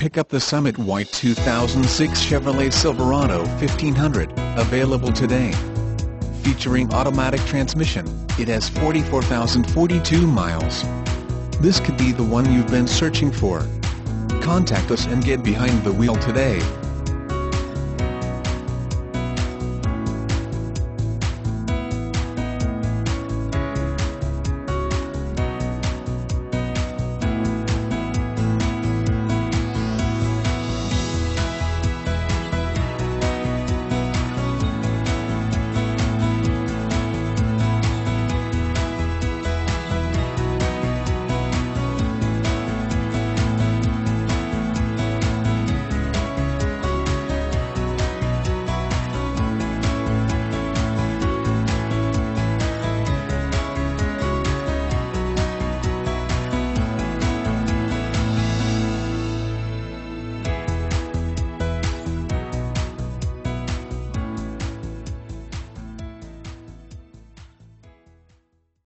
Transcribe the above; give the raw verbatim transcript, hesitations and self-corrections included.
Pick up the Summit White two thousand six Chevrolet Silverado fifteen hundred, available today. Featuring automatic transmission, it has forty-four thousand forty-two miles. This could be the one you've been searching for. Contact us and get behind the wheel today.